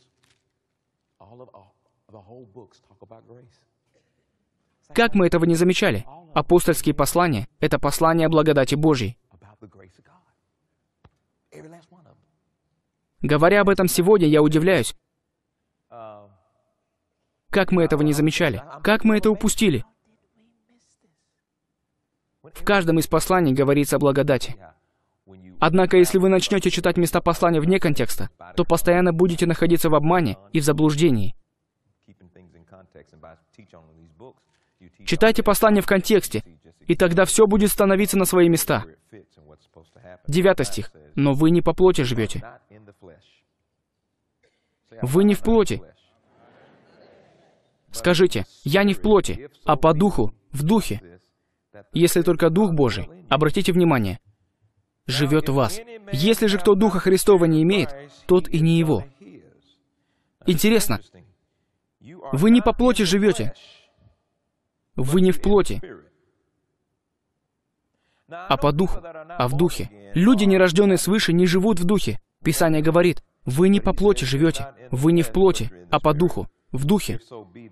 Как мы этого не замечали? Апостольские послания — это послание о благодати Божьей. Говоря об этом сегодня, я удивляюсь. Как мы этого не замечали? Как мы это упустили? В каждом из посланий говорится о благодати. Однако, если вы начнете читать места послания вне контекста, то постоянно будете находиться в обмане и в заблуждении. Читайте послание в контексте, и тогда все будет становиться на свои места. Девятый стих. «Но вы не по плоти живете». Вы не в плоти. Скажите: «Я не в плоти, а по духу, в духе». Если только Дух Божий, обратите внимание, живет в вас. Если же кто Духа Христова не имеет, тот и не его. Интересно, вы не по плоти живете. Вы не в плоти, а по духу, а в духе. Люди, не рожденные свыше, не живут в духе. Писание говорит: вы не по плоти живете, вы не в плоти, а по духу, в духе.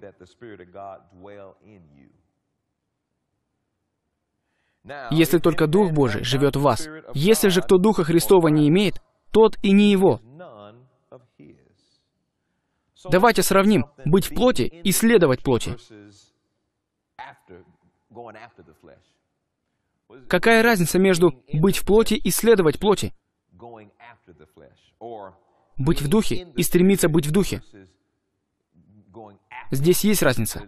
Если только Дух Божий живет в вас. Если же кто Духа Христова не имеет, тот и не его. Давайте сравним быть в плоти и следовать плоти. Какая разница между быть в плоти и следовать плоти? Быть в духе и стремиться быть в духе. Здесь есть разница.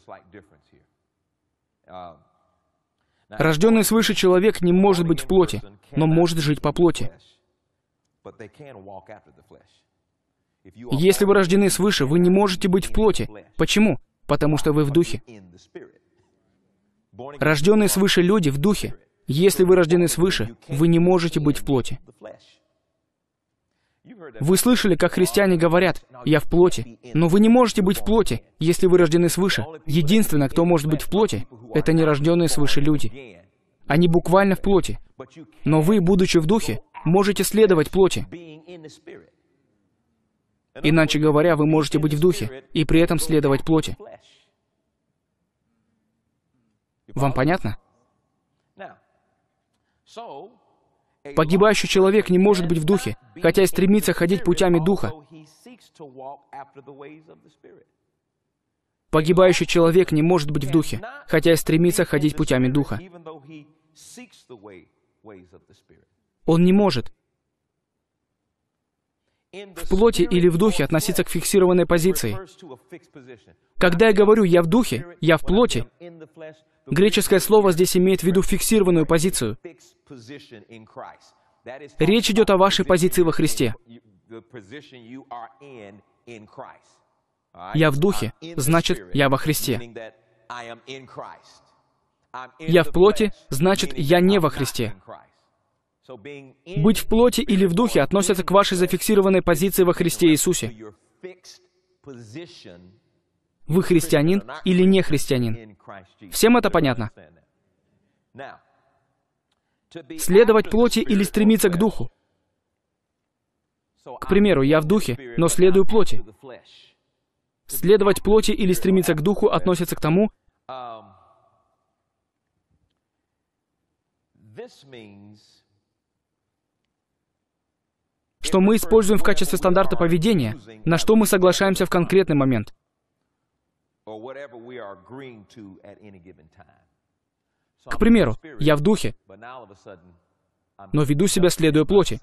Рожденный свыше человек не может быть в плоти, но может жить по плоти. Если вы рождены свыше, вы не можете быть в плоти. Почему? Потому что вы в духе. Рожденные свыше люди в духе. Если вы рождены свыше, вы не можете быть в плоти. Вы слышали, как христиане говорят: «Я в плоти». Но вы не можете быть в плоти, если вы рождены свыше. Единственное, кто может быть в плоти, это нерожденные свыше люди. Они буквально в плоти. Но вы, будучи в духе, можете следовать плоти. Иначе говоря, вы можете быть в духе и при этом следовать плоти. Вам понятно? Погибающий человек не может быть в духе, хотя и стремится ходить путями духа. Погибающий человек не может быть в духе, хотя и стремится ходить путями духа. Он не может в плоти или в духе относиться к фиксированной позиции. Когда я говорю «я в духе», «я в плоти», греческое слово здесь имеет в виду фиксированную позицию. Речь идет о вашей позиции во Христе. «Я в духе» значит «я во Христе». «Я в плоти» значит «я не во Христе». Быть в плоти или в духе относится к вашей зафиксированной позиции во Христе Иисусе. Вы христианин или не христианин? Всем это понятно? Следовать плоти или стремиться к духу? К примеру, я в духе, но следую плоти. Следовать плоти или стремиться к духу относится к тому, что мы используем в качестве стандарта поведения, на что мы соглашаемся в конкретный момент. К примеру, я в духе, но веду себя следуя плоти.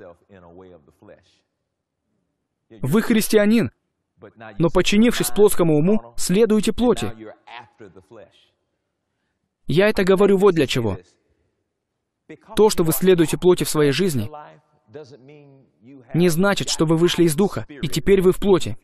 Вы христианин, но, подчинившись плотскому уму, следуете плоти. Я это говорю вот для чего. То, что вы следуете плоти в своей жизни, не значит, что вы вышли из духа, и теперь вы в плоти.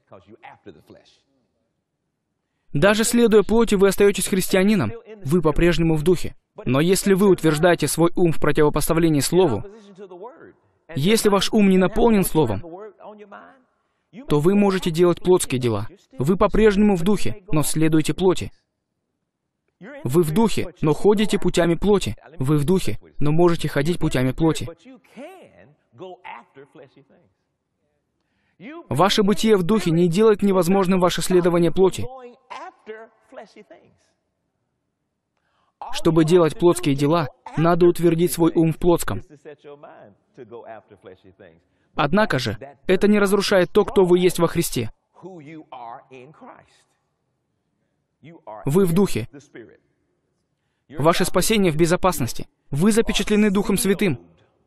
Даже следуя плоти, вы остаетесь христианином, вы по-прежнему в духе. Но если вы утверждаете свой ум в противопоставлении Слову, если ваш ум не наполнен Словом, то вы можете делать плотские дела. Вы по-прежнему в духе, но следуете плоти. Вы в духе, но ходите путями плоти. Вы в духе, но можете ходить путями плоти. Ваше бытие в духе не делает невозможным ваше следование плоти. Чтобы делать плотские дела, надо утвердить свой ум в плотском. Однако же, это не разрушает то, кто вы есть во Христе. Вы в духе. Ваше спасение в безопасности. Вы запечатлены Духом Святым.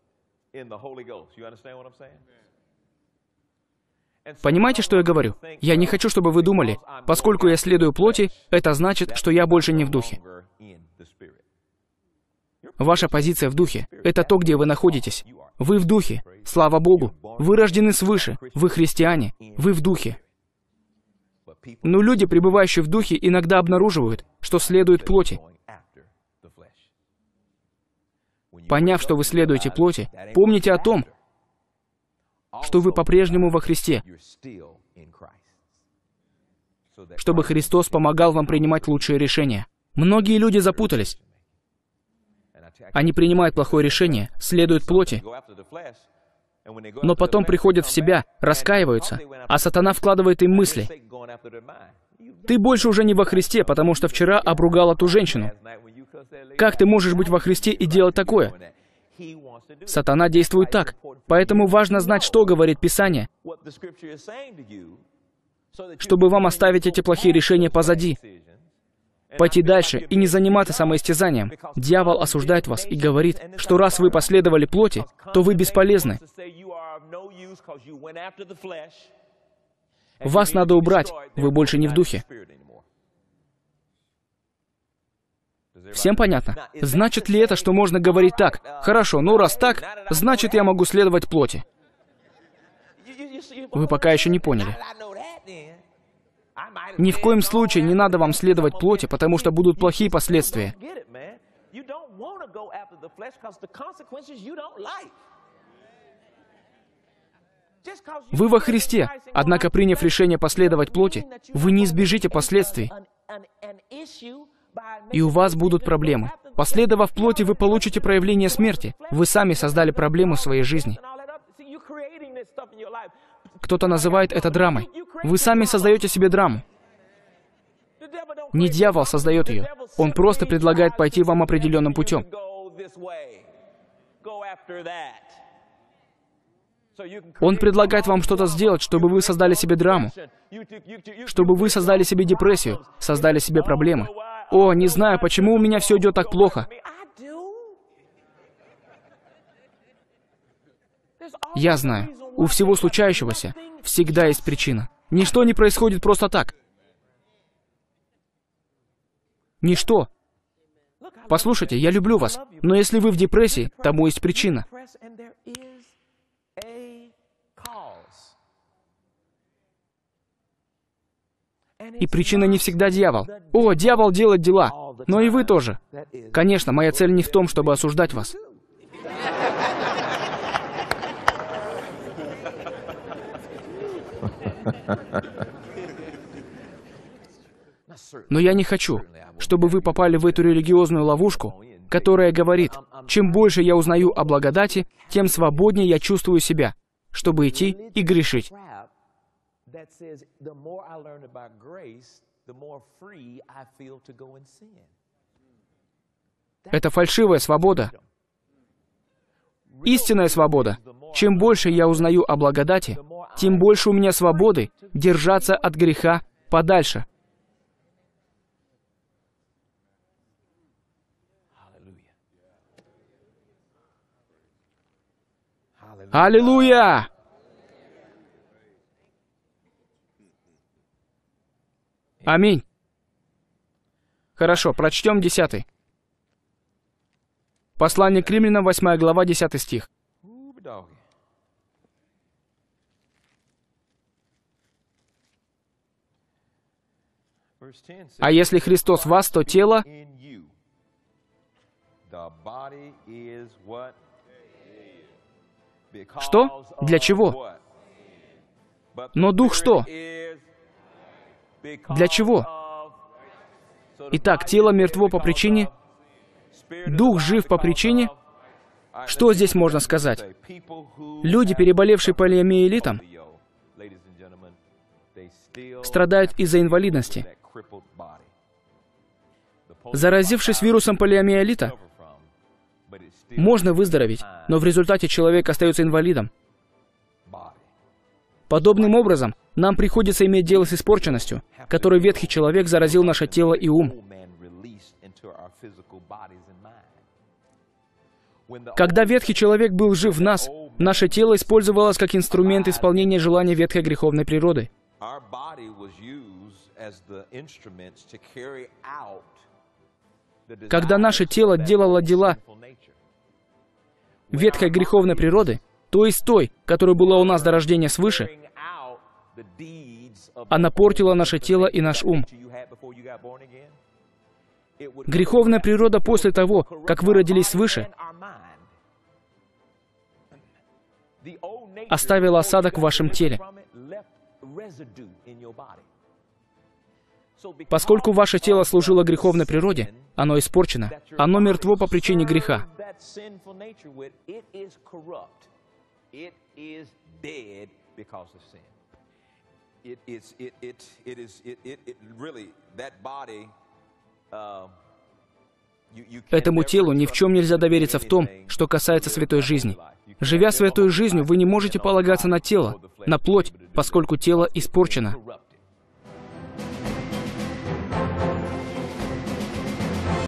Понимаете, что я говорю? Я не хочу, чтобы вы думали, поскольку я следую плоти, это значит, что я больше не в духе. Ваша позиция в духе — это то, где вы находитесь. Вы в духе. Слава Богу. Вы рождены свыше. Вы христиане. Вы в духе. Но люди, пребывающие в духе, иногда обнаруживают, что следуют плоти. Поняв, что вы следуете плоти, помните о том, что вы по-прежнему во Христе, чтобы Христос помогал вам принимать лучшие решения. Многие люди запутались. Они принимают плохое решение, следуют плоти, но потом приходят в себя, раскаиваются, а сатана вкладывает им мысли. Ты больше уже не во Христе, потому что вчера обругал эту женщину. Как ты можешь быть во Христе и делать такое? Сатана действует так. Поэтому важно знать, что говорит Писание. чтобы вам оставить эти плохие решения позади, пойти дальше и не заниматься самоистязанием. Дьявол осуждает вас и говорит, что раз вы последовали плоти, то вы бесполезны. Вас надо убрать, вы больше не в духе. Всем понятно? Значит ли это, что можно говорить так? Хорошо, ну раз так, значит я могу следовать плоти. Вы пока еще не поняли. Ни в коем случае не надо вам следовать плоти, потому что будут плохие последствия. Вы во Христе, однако, приняв решение последовать плоти, вы не избежите последствий, и у вас будут проблемы. Последовав плоти, вы получите проявление смерти. Вы сами создали проблему в своей жизни. Кто-то называет это драмой. Вы сами создаете себе драму. Не дьявол создает ее. Он просто предлагает пойти вам определенным путем. Он предлагает вам что-то сделать, чтобы вы создали себе драму, чтобы вы создали себе депрессию, создали себе проблемы. О, не знаю, почему у меня все идет так плохо. Я знаю, у всего случающегося всегда есть причина. Ничто не происходит просто так. Ничто. Послушайте, я люблю вас, но если вы в депрессии, тому есть причина. И причина не всегда дьявол. О, дьявол делает дела, но и вы тоже. Конечно, моя цель не в том, чтобы осуждать вас. Но я не хочу, чтобы вы попали в эту религиозную ловушку, которая говорит, чем больше я узнаю о благодати, тем свободнее я чувствую себя, чтобы идти и грешить. Это фальшивая свобода. Истинная свобода. Чем больше я узнаю о благодати, тем больше у меня свободы держаться от греха подальше. Аллилуйя! Аминь. Хорошо, прочтем десятый. Послание к Римлянам, восьмая глава, десятый стих. А если Христос в вас, то тело... Что? Для чего? Но дух что? Для чего? Итак, тело мертво по причине, дух жив по причине. Что здесь можно сказать? Люди, переболевшие полиомиелитом, страдают из-за инвалидности. Заразившись вирусом полиомиелита, можно выздороветь, но в результате человек остается инвалидом. Подобным образом, нам приходится иметь дело с испорченностью, которой ветхий человек заразил наше тело и ум. Когда ветхий человек был жив в нас, наше тело использовалось как инструмент исполнения желаний ветхой греховной природы. Когда наше тело делало дела ветхой греховной природы, то есть той, которая была у нас до рождения свыше, она портила наше тело и наш ум. Греховная природа после того, как вы родились свыше, оставила осадок в вашем теле. Поскольку ваше тело служило греховной природе, оно испорчено, оно мертво по причине греха. Этому телу ни в чем нельзя довериться в том, что касается святой жизни. Живя святой жизнью, вы не можете полагаться на тело, на плоть, поскольку тело испорчено.